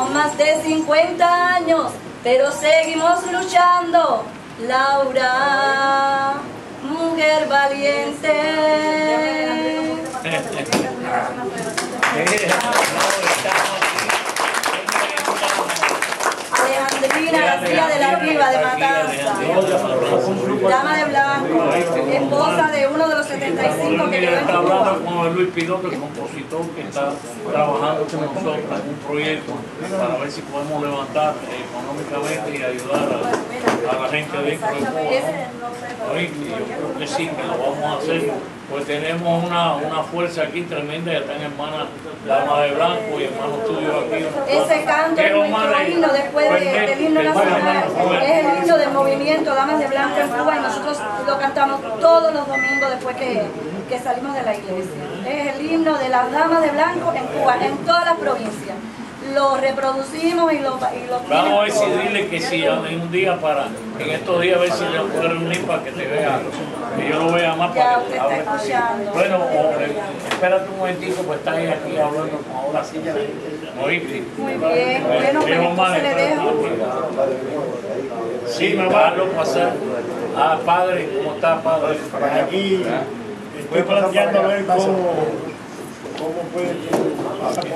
Son más de 50 años, pero seguimos luchando. Laura, mujer valiente. Alejandrina García de la Riva de Matanza, dama de blanco, esposa de uno de los 75 que quedó en está Cuba. hablando con Luis Piloto, el compositor que está trabajando con nosotros en un proyecto para ver si podemos levantar económicamente y ayudar a la gente dentro de Cuba. Yo creo que sí, que lo vamos a hacer, pues tenemos una fuerza aquí tremenda. Ya están hermanas Dama de Blanco y hermanos tuyos aquí. Ese canto es nuestro himno después del himno nacional, es el himno del movimiento Damas de Blanco en Cuba, y nosotros lo cantamos todos los domingos después que salimos de la iglesia. Es el himno de las Damas de Blanco en Cuba, en todas las provincias. Lo reproducimos y lo vamos a ver si dile que si en un día en estos días a ver si le puedo reunir para que te vea, que yo lo vea más para que hable contigo. Bueno, espérate un momentito, pues estás aquí hablando con ahora sí ya. ¿Oíste? Muy bien, bueno, pues entonces le dejo. Sí, me va a pasar. Ah, padre, ¿cómo está, padre? Aquí estoy planteando a ver cómo puede